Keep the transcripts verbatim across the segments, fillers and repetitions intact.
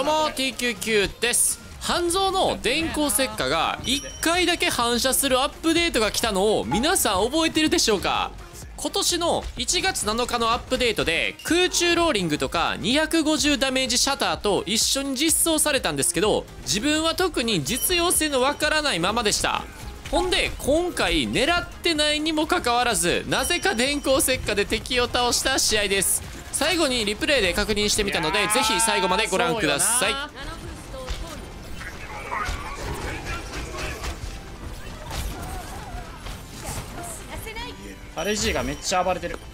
も ティーきゅうきゅう です。半蔵の電光石火がいっかいだけ反射するアップデートが来たのを皆さん覚えてるでしょうか。今年のいちがつなのかのアップデートで空中ローリングとかにひゃくごじゅうダメージシャターと一緒に実装されたんですけど、自分は特に実用性のわからないままでした。ほんで今回狙ってないにもかかわらずなぜか電光石火で敵を倒した試合です。最後にリプレイで確認してみたのでぜひ最後までご覧ください。 アレジーがめっちゃ暴れてる。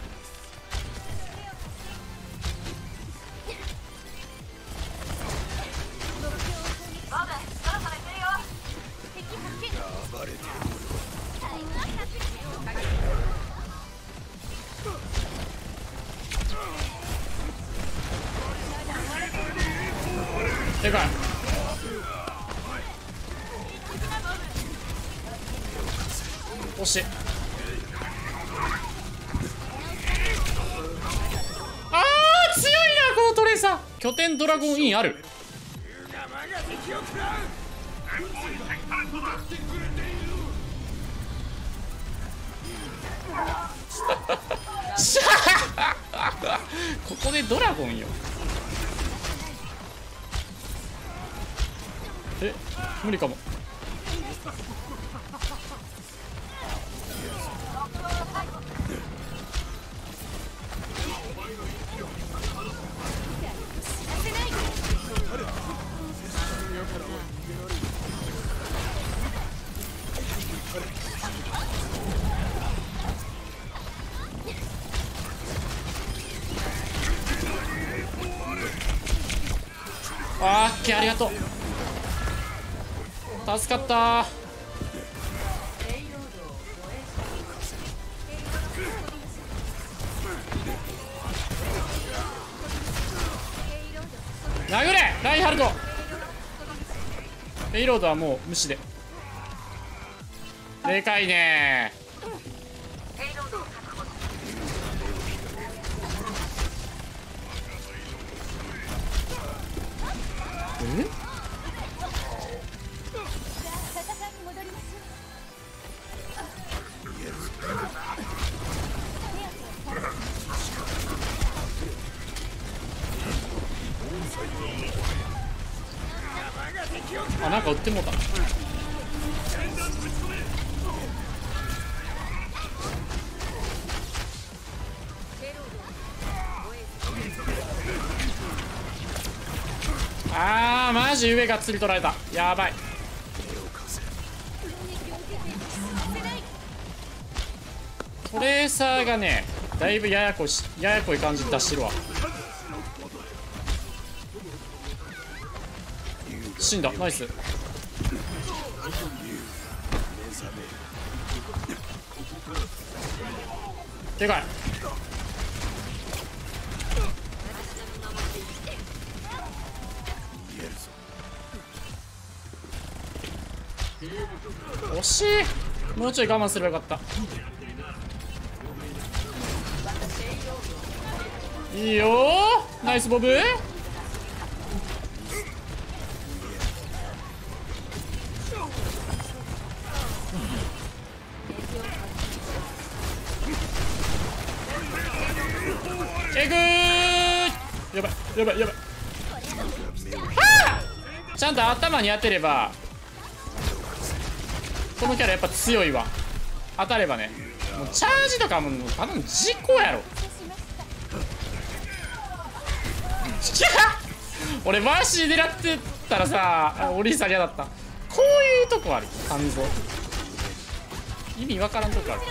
でかい。惜しい。あー強いなこのトレーサー。拠点ドラゴンインある。ここでドラゴンよ。え、無理かも。あーっけ、ありがとう。助かったー。殴れラインハルト。ペイロードはもう無視で。でかいねー。えあ、なんか売ってもうた。あーマジ上がっつり取られた。やばい。トレーサーがねだいぶややこしややこい感じ出してるわ。死んだ。ナイス。でかい。惜しい。もうちょい我慢すればよかった。いいよーナイスボブ。えぐー。やばいやばいやばい。はあちゃんと頭に当てればこのキャラやっぱ強いわ。当たればね。もうチャージとかもうただの事故やろ。俺マーシー狙ってたらさオリーサリアだった。こういうとこある。半蔵意味わからんとこある。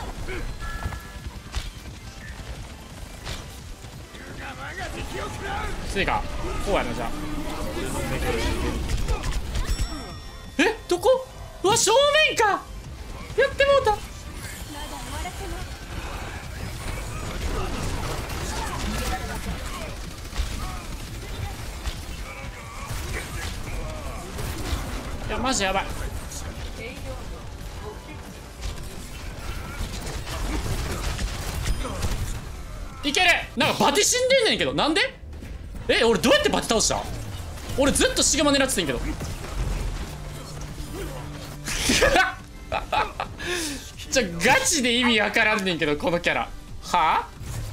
ついかこうやな。じゃあえどこ。うわ正面か。やってもうた。いやマジやばい。いける。なんかバテ死んでんねんけどなんで。え俺どうやってバテ倒した。 俺ずっとシグマ狙ってたんやけどじゃガチで意味わからんねんけどこのキャラは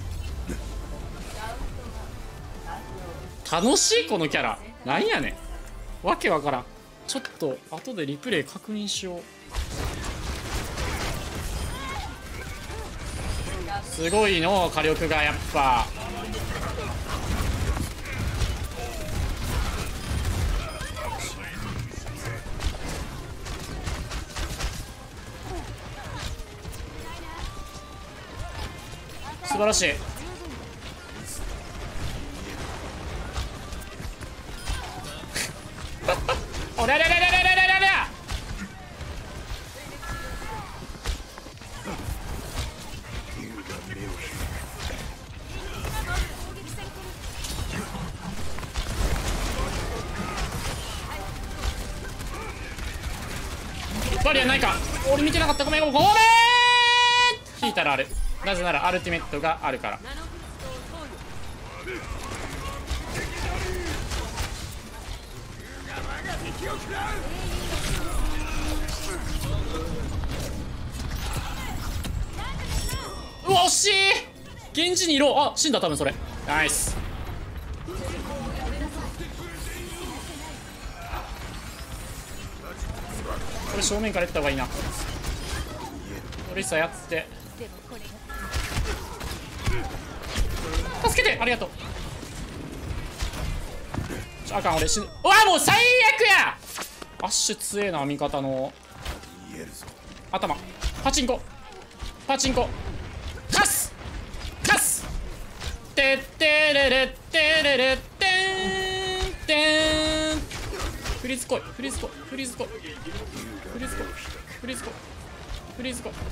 あ楽しいこのキャラなんやねんわけわからん。ちょっと後でリプレイ確認しよう。すごいの火力がやっぱ素晴らしい。おらららららららららバリアないか。俺見てなかった。ごめんごめん引いたらある。なぜならアルティメットがあるから。うわ惜しい。源氏にいろ。あ死んだ多分それ。ナイス。これ正面からやった方がいいな。オリッサやって助けて。ありがとう。ちょあかん俺死ぬ。うわもう最悪や。アッシュ強えな。味方の頭パチンコパチンコカスカスてってれれってれれってんてん。フリーズ来いフリーズ来いフリーズ来いフリーズ来いフリーズ来いフリーズ来い。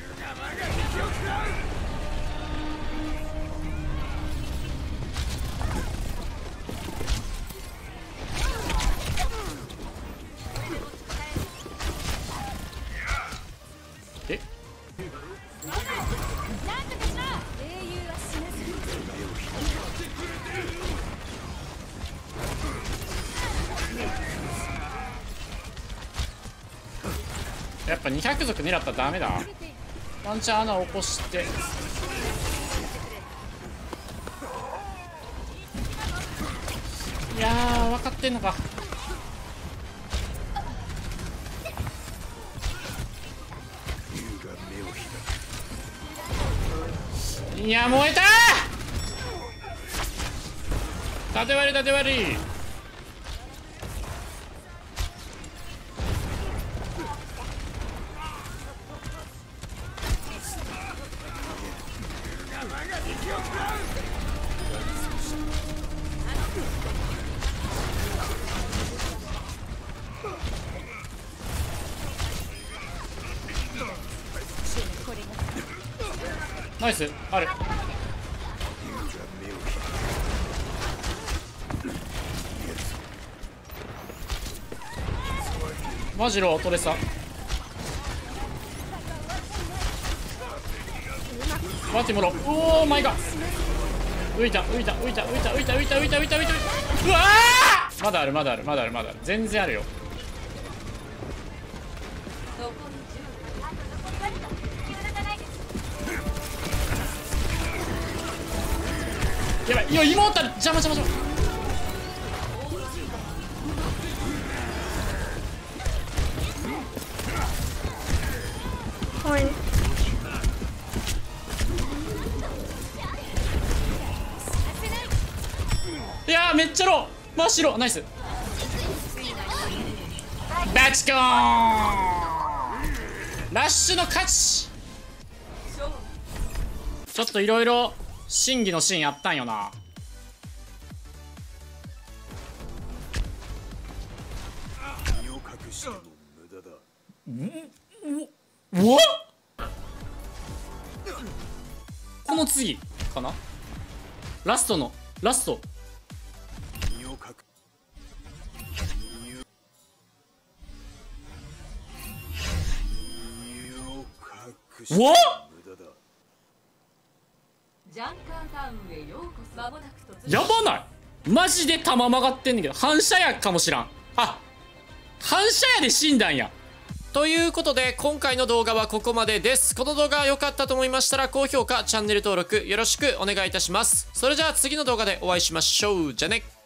えやっぱにひゃく族狙ったらダメだ。ワンチャン穴を起こして。いやー分かってんのか。いや燃えたー。縦割り縦割り。ナイスある。マジロートレサマティモロ。おおマイガー浮いた浮いた浮いた浮いた浮いた浮いた浮いた浮いた浮いた。うわーまだあるまだあるまだあるまだある全然あるよ。やばい。いや妹邪魔邪魔邪魔。はい。いやーめっちゃロー。真っ白ナイス。バチコーン。ラッシュの勝ち。ちょっといろいろ審議のシーンやったんよな。うわこの次かな。ラストのラスト。うわやばない。 マジで弾曲がってんねんけど、反射やかもしらん。あ、反射やで死んだんや。 ということで今回の動画はここまでです。この動画が良かったと思いましたら高評価チャンネル登録よろしくお願いいたします。それじゃあ次の動画でお会いしましょう。じゃあね。